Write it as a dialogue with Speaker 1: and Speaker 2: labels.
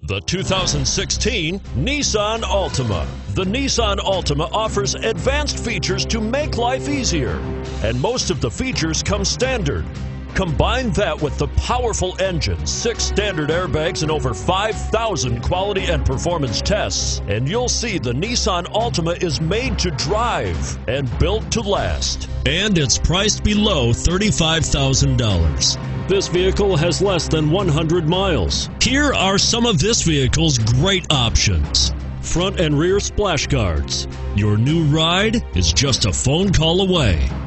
Speaker 1: The 2016 Nissan Altima. The Nissan Altima offers advanced features to make life easier, and most of the features come standard. Combine that with the powerful engine, 6 standard airbags, and over 5,000 quality and performance tests, and you'll see the Nissan Altima is made to drive and built to last.
Speaker 2: And it's priced below $35,000.
Speaker 1: This vehicle has less than 100 miles.
Speaker 2: Here are some of this vehicle's great options:
Speaker 1: Front and rear splash guards.
Speaker 2: Your new ride is just a phone call away.